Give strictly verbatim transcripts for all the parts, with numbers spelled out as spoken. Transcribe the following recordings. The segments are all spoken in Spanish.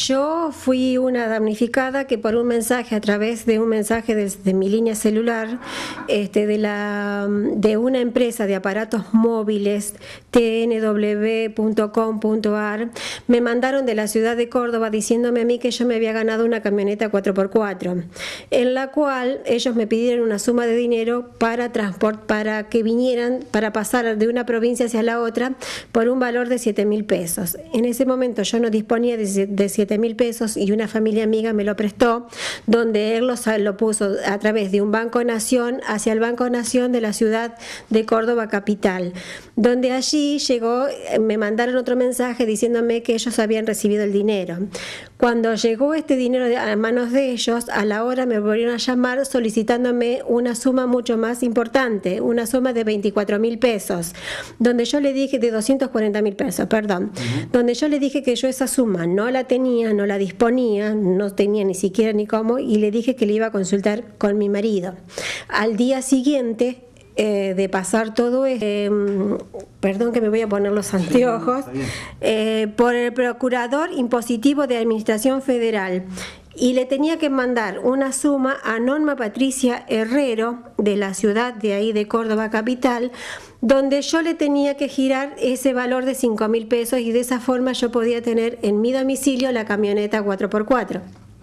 Yo fui una damnificada que por un mensaje, a través de un mensaje de, de mi línea celular, este, de, la, de una empresa de aparatos móviles, T N W punto com punto A R, me mandaron de la ciudad de Córdoba diciéndome a mí que yo me había ganado una camioneta cuatro por cuatro, en la cual ellos me pidieron una suma de dinero para transport, para que vinieran, para pasar de una provincia hacia la otra por un valor de siete mil pesos. En ese momento yo no disponía de, de siete mil pesos y una familia amiga me lo prestó, donde él lo, lo puso a través de un Banco Nación hacia el Banco Nación de la ciudad de Córdoba capital, donde allí llegó, me mandaron otro mensaje diciéndome que ellos habían recibido el dinero. Cuando llegó este dinero a manos de ellos, a la hora me volvieron a llamar solicitándome una suma mucho más importante, una suma de veinticuatro mil pesos, donde yo le dije, de doscientos cuarenta mil pesos, perdón, uh-huh. donde yo le dije que yo esa suma no la tenía, no la disponía, no tenía ni siquiera ni cómo, y le dije que le iba a consultar con mi marido. Al día siguiente eh, de pasar todo esto, eh, perdón que me voy a poner los anteojos, eh, por el Procurador Impositivo de Administración Federal, y le tenía que mandar una suma a Norma Patricia Herrero, de la ciudad de ahí de Córdoba capital, donde yo le tenía que girar ese valor de cinco mil pesos, y de esa forma yo podía tener en mi domicilio la camioneta cuatro por cuatro.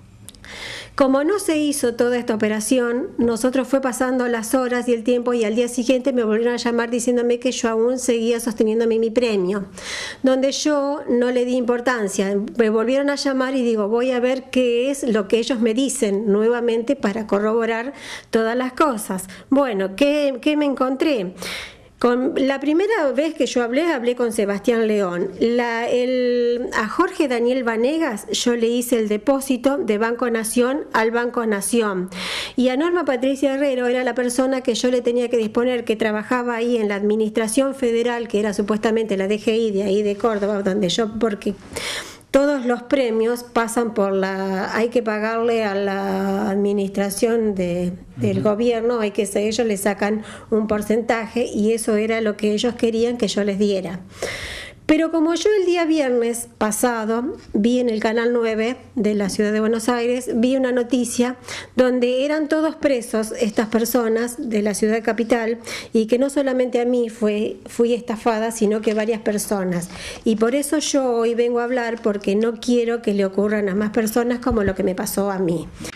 Como no se hizo toda esta operación, nosotros fue pasando las horas y el tiempo, y al día siguiente me volvieron a llamar diciéndome que yo aún seguía sosteniéndome mi premio, donde yo no le di importancia. Me volvieron a llamar y digo, voy a ver qué es lo que ellos me dicen nuevamente para corroborar todas las cosas. Bueno, ¿qué, qué me encontré? Con la primera vez que yo hablé, hablé con Sebastián León. La, el, a Jorge Daniel Vanegas yo le hice el depósito de Banco Nación al Banco Nación. Y a Norma Patricia Herrero era la persona que yo le tenía que disponer, que trabajaba ahí en la Administración Federal, que era supuestamente la D G I de ahí de Córdoba, donde yo, porque todos los premios pasan por la, hay que pagarle a la administración de, del uh-huh. gobierno, hay que ellos le sacan un porcentaje, y eso era lo que ellos querían que yo les diera. Pero como yo el día viernes pasado vi en el Canal nueve de la Ciudad de Buenos Aires, vi una noticia donde eran todos presos estas personas de la ciudad capital, y que no solamente a mí fue, fui estafada, sino que varias personas. Y por eso yo hoy vengo a hablar, porque no quiero que le ocurran a más personas como lo que me pasó a mí.